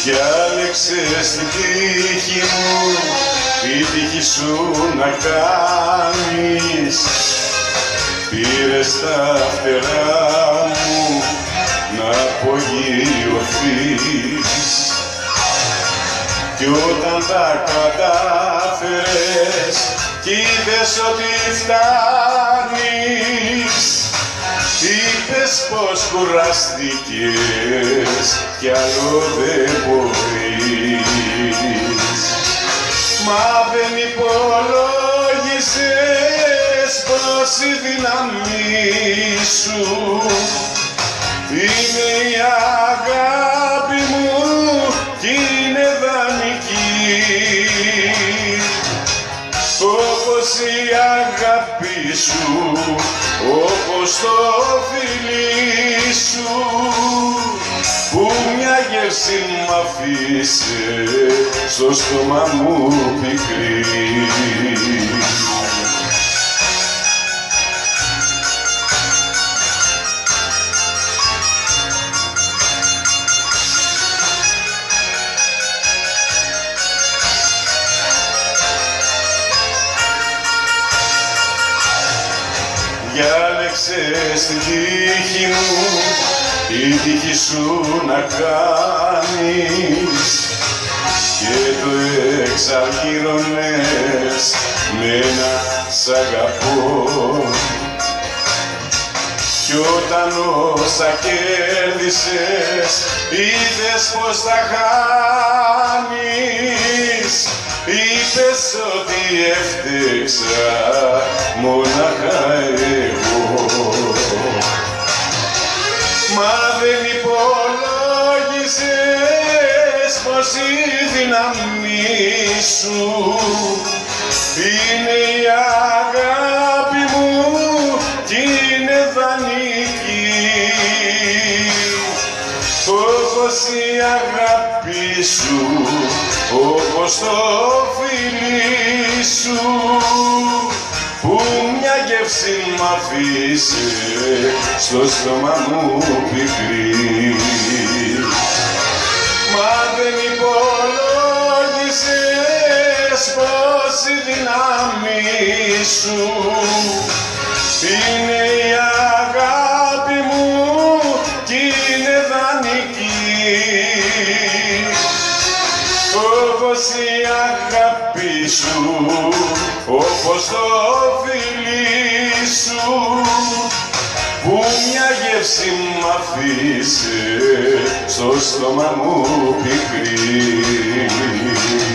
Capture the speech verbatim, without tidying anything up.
Διάλεξες την τύχη μου, τη τύχη σου να κάνεις. Πήρες τα φτερά μου να απογειωθείς. Κι όταν τα κατάφερες κι είδες ότι φτάνεις, είπες πως κουράστηκες κι άλλο δεν μπορείς. Μα δεν υπολόγισες πως η δύναμή σου είναι η αγάπη μου κι είναι δανεική, όπως η αγάπη σου, όπως το φιλί σου, που μια γεύση μ' αφήσε στο στόμα μου πικρή. Διάλεξες την τύχη μου, τη τύχη σου να κάνεις και το εξαργύρωνες με ένα σ' αγαπώ. Κι όταν όσα κέρδισες είδες πως τα χάνεις, είπες ότι έφτεξα μόναχα εγώ. Μα δεν υπολόγισες πως η δύναμή σου είναι η αγάπη μου κι είναι δανεική, όπως η αγάπη σου, όπως το φιλί σου, που μια γεύση μ' αφήσε στο στόμα μου πικρή. Μα δεν υπολόγισες πως η δύναμή σου είναι η αγάπη μου κι είναι δανεική, όπως η αγάπη σου, όπως το φιλί σου, που μια γεύση μ' αφήσε στο στόμα μου πικρή.